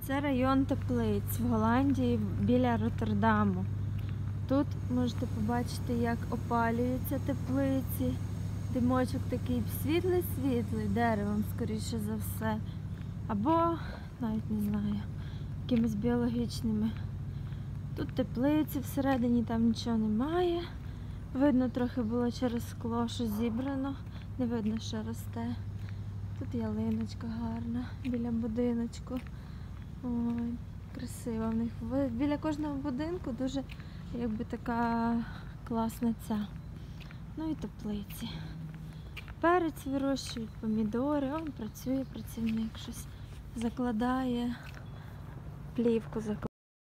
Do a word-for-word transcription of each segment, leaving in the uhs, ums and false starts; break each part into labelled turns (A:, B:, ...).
A: Це район Теплиць в Голландії біля Роттердаму. Тут можете побачити, як опалюються теплиці. Димочок такий світлий-світлий, деревом, скоріше за все. Або, навіть не знаю, якимись біологічними. Тут теплиці всередині, там нічого немає. Видно, трохи було через скло, що зібрано. Не видно, що росте. Тут ялиночка гарна біля будиночку. Ой, красиво в них. Біля кожного будинку дуже якби така класна ця. Ну і теплиці. Перець вирощують, помідори. Он працює працівник, щось закладає, плівку закладає.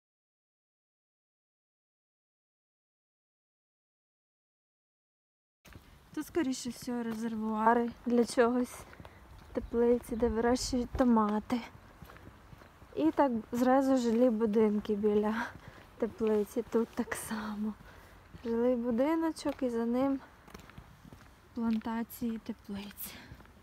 A: Тут, скоріше всього, резервуари для чогось, теплиці, де вирощують томати. І так зразу жилі будинки біля теплиці. Тут так само. Жилий будиночок і за ним плантації теплиць.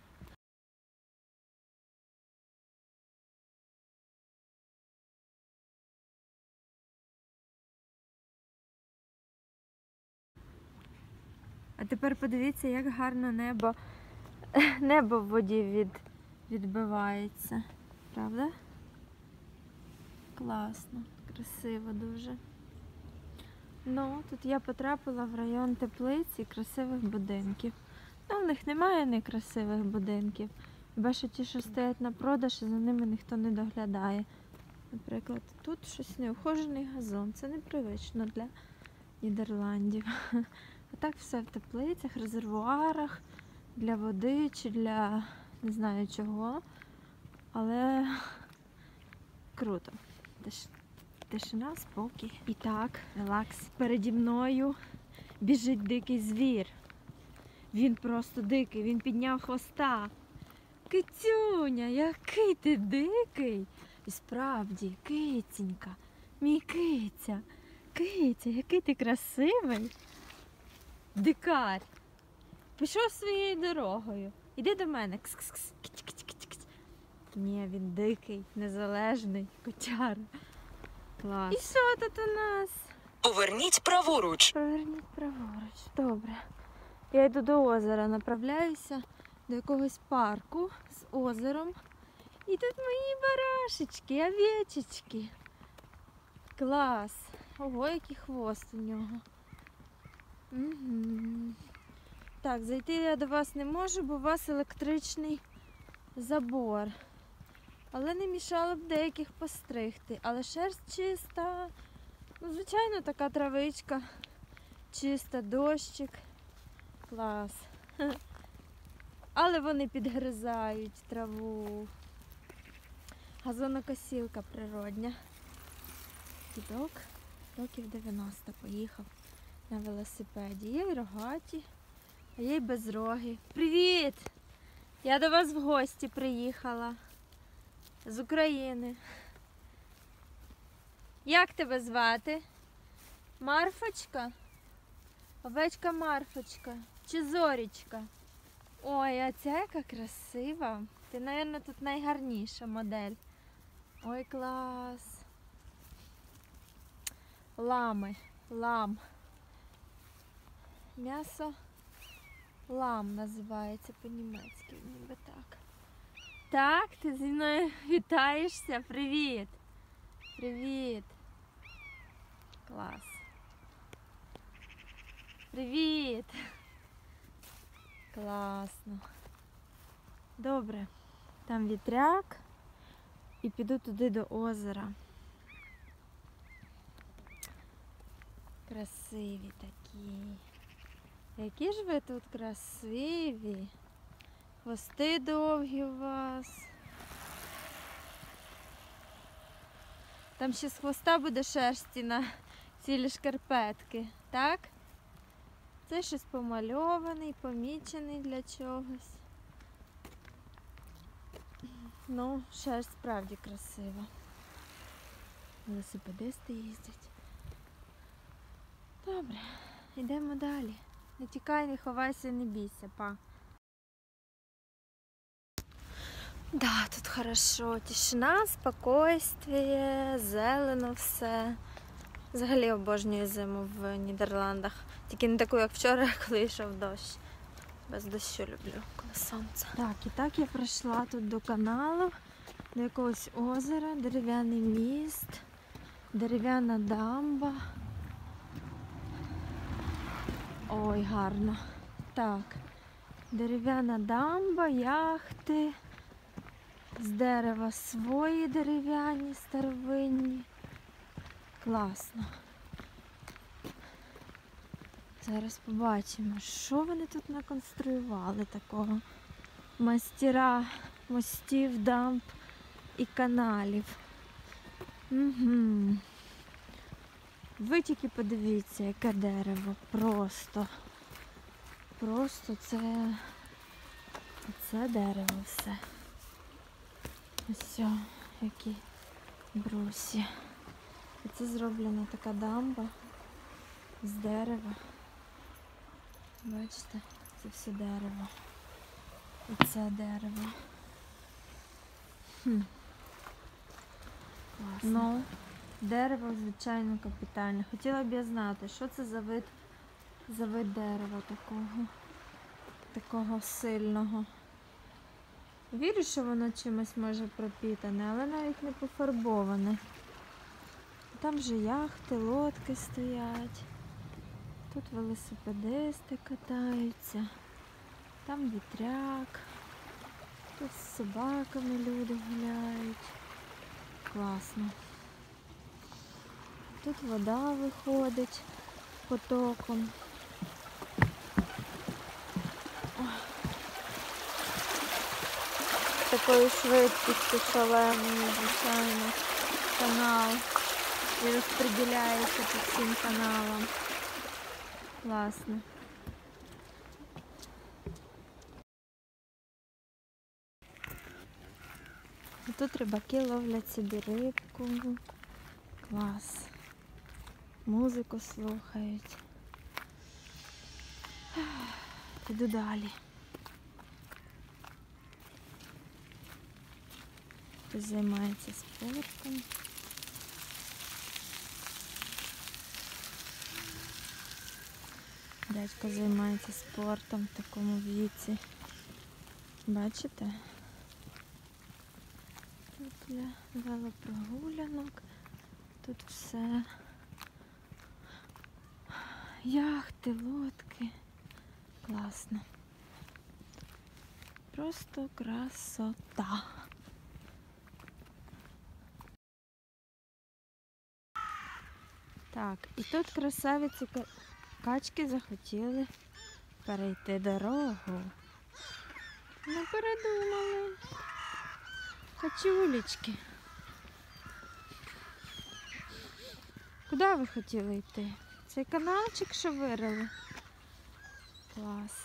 A: А тепер подивіться, як гарно небо, небо в воді від, відбивається. Правда? Класно, красиво дуже. Ну, тут я потрапила в район теплиць і красивих будинків. Ну, в них немає некрасивих будинків. Хіба що ті, що стоять на продаж, і за ними ніхто не доглядає. Наприклад, тут щось неухожений газон. Це непривично для Нідерландів. А так все в теплицях, резервуарах, для води чи для не знаю чого. Але круто. Тиш... Тишина, спокій. І так, релакс. Переді мною біжить дикий звір. Він просто дикий, він підняв хвоста. Кицюня, який ти дикий. І справді, киценька, мій киця. Киця, який ти красивий. Дикар. Пішов своєю дорогою. Іди до мене. Кс-кс-кс. Кіць-кіць-кіць-кіць. Ні, він дикий, незалежний, котяра. Клас. І що тут у нас?
B: Поверніть праворуч.
A: Поверніть праворуч. Добре. Я йду до озера, направляюся до якогось парку з озером. І тут мої барашечки, овечечки. Клас. Ого, який хвост у нього. Угу. Так, зайти я до вас не можу, бо у вас електричний забор. Але не мішало б деяких постригти. Але шерсть чиста. Ну, звичайно, така травичка. Чиста, дощик. Клас. Але вони підгризають траву. Газонокосілка природня. Дідок років дев'яносто поїхав на велосипеді. Є й рогаті, а є й безрогі. Привіт! Я до вас в гості приїхала. З України. Як тебе звати? Марфочка? Овечка Марфочка. Чи Зорічка? Ой, а ця яка красива. Ти, мабуть, тут найгарніша модель. Ой, клас. Лами. Лам. М'ясо лам називається по-німецьки, ніби так. Так, ти зі мною вітаєшся? Привіт! Привіт! Клас! Привіт! Класно! Добре, там вітряк і піду туди до озера. Красиві такі. Які ж ви тут красиві! Хвости довгі у вас. Там ще з хвоста буде шерсті на цілі шкарпетки, так? Це щось помальований, помічений для чогось. Ну, шерсть справді красива. Велосипедисти їздять. Добре, йдемо далі. Не тікай, не ховайся, не бійся, па. Да, тут хорошо. Тишина, спокойствие, зелено все. Взагалі обожнюю зиму в Нідерландах. Тільки не таку, як вчора, коли йшов дощ. Без дощу люблю, коли сонце. Так, і так я прийшла тут до каналу, до якогось озера, дерев'яний міст, дерев'яна дамба. Ой, гарно. Так, дерев'яна дамба, яхти, з дерева свої дерев'яні, старовинні. Класно. Зараз побачимо, що вони тут наконструювали такого. Мастера мостів, дамб і каналів. Угу. Ви тільки подивіться, яке дерево. Просто. Просто це, це дерево все. Ось все, які брусі. І це зроблена така дамба з дерева. Бачите, це все дерево. І це дерево. Хм. Класно. Ну, дерево, звичайно, капітальне. Хотіла б я знати, що це за вид, за вид дерева такого, такого сильного. Вірю, що воно чимось може пропітане, але навіть не пофарбоване. Там же яхти, лодки стоять. Тут велосипедисти катаються. Там вітряк. Тут з собаками люди гуляють. Класно. Тут вода виходить потоком. Такою швидкістю шаленою, звичайно, канал. І розподіляється по всім каналам. Класно. І тут рибаки ловлять собі рибку. Клас. Музику слухають. Іду далі. Хтось займається спортом. Дядько займається спортом в такому віці. Бачите? Тут для велопрогулянок. Тут все. Яхти, лодки. Класно. Просто красота. Так, і тут красавиці качки захотіли перейти дорогу. Не передумали. Качулечки. Куди ви хотіли йти? Цей каналчик, що вирили? Клас.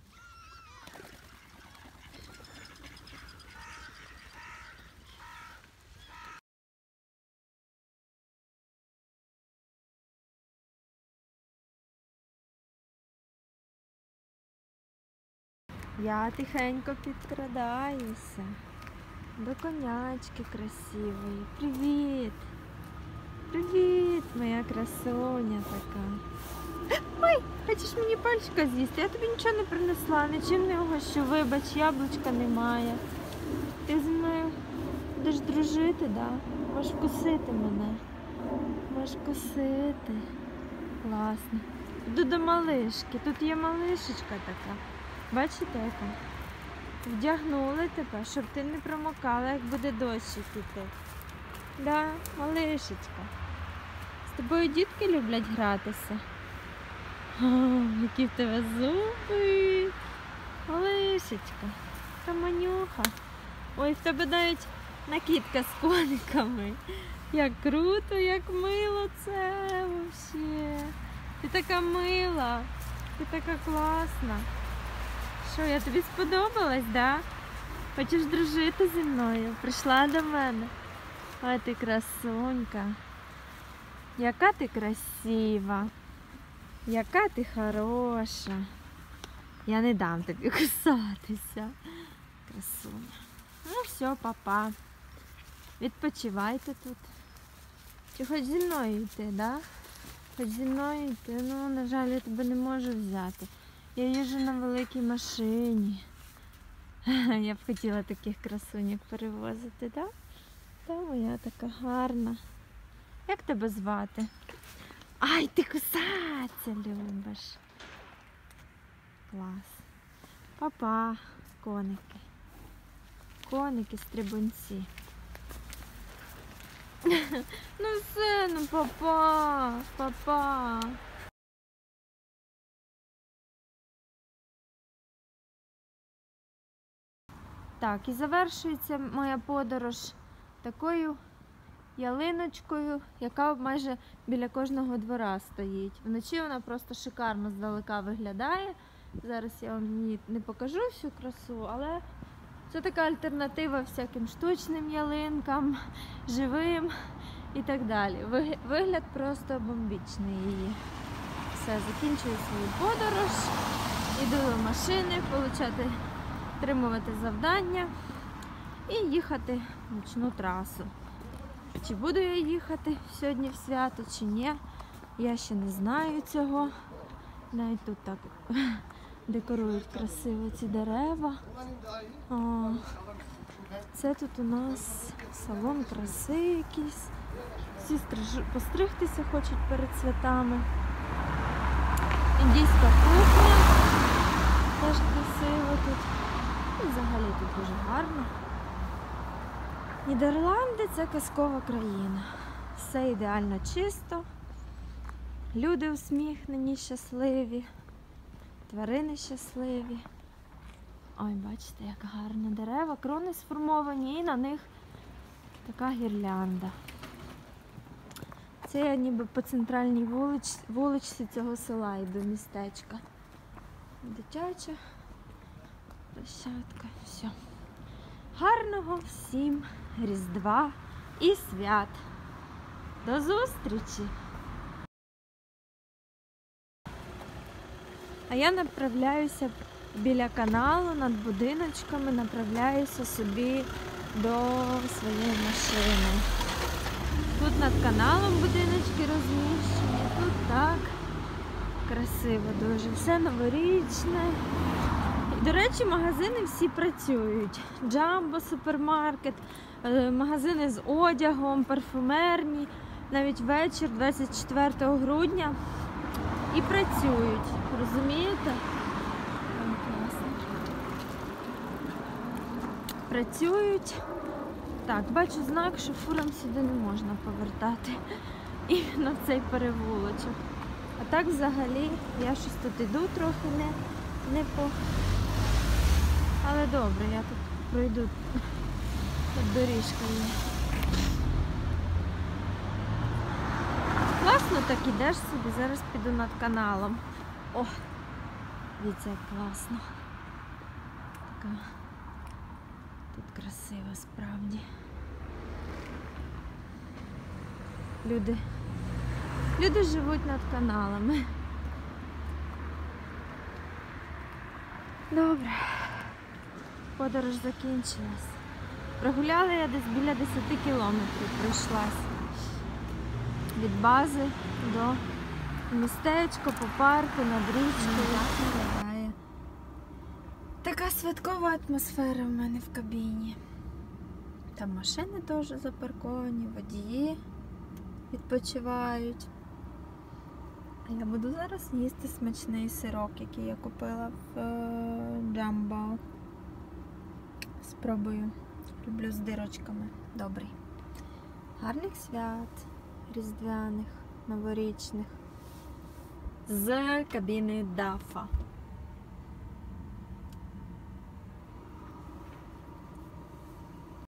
A: Я тихенько підкрадаюся до конячки красивої. Привіт! Привіт, моя красуня така. Ой, хочеш мені пальчика з'їсти? Я тобі нічого не принесла, нічим не угощу. Вибач, яблучка немає. Ти зі мною будеш дружити, да? Можеш вкусити мене. Можеш вкусити. Класно. Йду до малишки. Тут є малишечка така. Бачите, яка? Вдягнули тебе, щоб ти не промокала, як буде дощик іти. Да, малишечка. З тобою дітки люблять гратися. О, які в тебе зуби. Малишечка. Каманюха. Ой, в тебе навіть накидка з кониками. Як круто, як мило це взагалі. Ти така мила. Ти така класна. Що, я тобі сподобалась, да? Хочеш дружити зі мною? Прийшла до мене. Ой, ти красунька. Яка ти красива. Яка ти хороша. Я не дам тобі кусатися. Красуня. Ну все, папа. Відпочивайте тут. Чи хоч зі мною йти, да? Хоч зі мною йти, ну, на жаль, я тебе не можу взяти. Я їжджу на великій машині. Я б хотіла таких красуньок перевозити, да? Та моя така гарна. Як тебе звати? Ай, ти кусатися любиш. Клас. Папа, коники. Коники-стрибунці. Ну все, ну папа, папа. Так, і завершується моя подорож такою ялиночкою, яка майже біля кожного двора стоїть. Вночі вона просто шикарно здалека виглядає. Зараз я вам її не покажу всю красу, але це така альтернатива всяким штучним ялинкам, живим і так далі. Вигляд просто бомбічний її. Все, закінчую свою подорож, іду до машини, получати, отримувати завдання і їхати в нічну трасу. Чи буду я їхати сьогодні в свято, чи ні, я ще не знаю цього. Навіть тут так декорують красиво ці дерева. О, це тут у нас салон краси якийсь. Всі стриж... постригтися хочуть перед святами. Індійська кухня. Теж красиво тут. І взагалі тут дуже гарно. Нідерланди – це казкова країна. Все ідеально чисто. Люди усміхнені, щасливі. Тварини щасливі. Ой, бачите, як гарно. Дерева, крони сформовані і на них така гірлянда. Це я ніби по центральній вулич... вуличці цього села йду, містечка. Дитяча площадка. Все. Гарного всім Різдва і свят. До зустрічі! А я направляюся біля каналу, над будиночками, направляюся собі до своєї машини. Тут над каналом будиночки розміщені, тут так красиво дуже, все новорічне. До речі, магазини всі працюють. Джамбо, супермаркет, магазини з одягом, парфумерні, навіть вечір двадцять четвертого грудня. І працюють, розумієте? Ой, класно. Працюють. Так, бачу знак, що фурам сюди не можна повертати. Іменно в цей перевулочок. А так взагалі я щось тут іду трохи не, не по... Але добре, я тут пройду. Тут доріжка є. Класно так ідеш собі, зараз піду над каналом. О, дивіться, як класно. Така тут красиво справді. Люди, люди живуть над каналами. Добре. Подорож закінчилась. Прогуляла я десь біля десяти кілометрів, пройшлась. Від бази до містечка, по парку, над річкою. Така святкова атмосфера в мене в кабіні. Там машини теж запарковані, водії відпочивають. А я буду зараз їсти смачний сирок, який я купила в Джамбо. Спробую. Люблю з дирочками. Добрий. Гарних свят. Різдвяних, новорічних, з кабіни дафа.